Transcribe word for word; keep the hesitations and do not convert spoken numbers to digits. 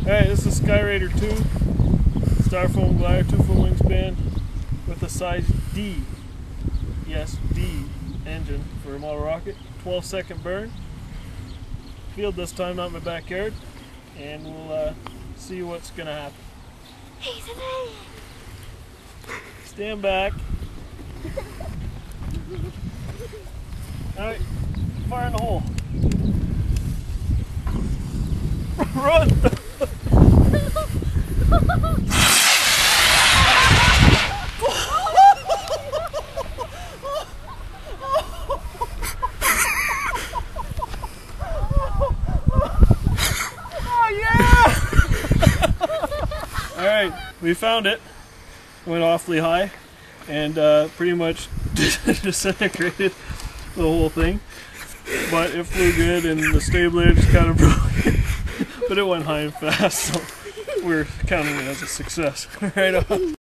Alright, this is Skyraider two, Styrofoam glider, two foot wingspan with a size D, yes, D engine for a model rocket, twelve second burn. Field this time, not in my backyard, and we'll uh, see what's gonna happen. Stand back. Alright, fire in the hole. Run! Oh yeah! Alright, we found it. Went awfully high and uh, pretty much disintegrated the whole thing. But it flew good and the stabilizer just kind of broke. But it went high and fast, so we're counting it as a success. Right on.